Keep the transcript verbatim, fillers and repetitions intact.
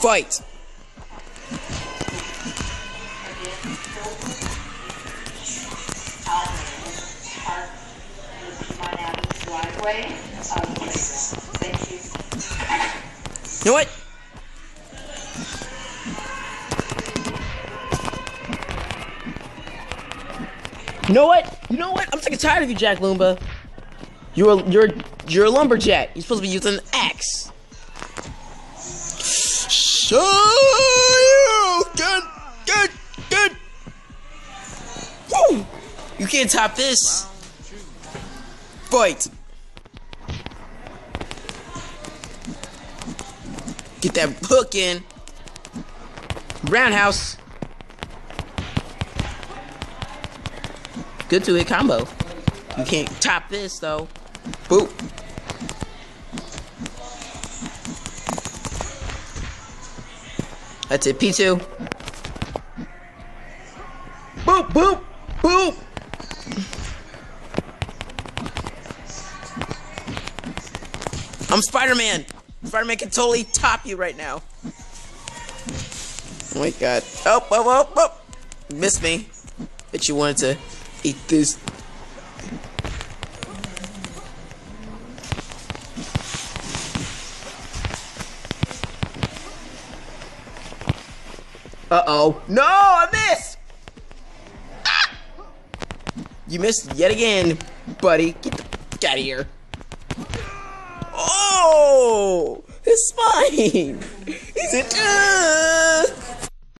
Fight! You know what? You know what? You know what? I'm sick and tired of you, Jack Lumba. You're a, you're you're a lumberjack. You're supposed to be using an axe. Show you! Good, good, good. Woo! You can't top this. Fight. Get that hook in. Roundhouse. Good two hit combo. You can't top this though. Boop. That's it. P two. Boop, boop, boop. I'm Spider-Man. Spider-Man can totally top you right now. Oh my god. Oh, oh, oh, oh. Missed me. Bet you wanted to eat this. Uh-oh. No, I missed! Ah! You missed yet again, buddy. Get the fuck out of here. Oh! His spine! He's a... Uh,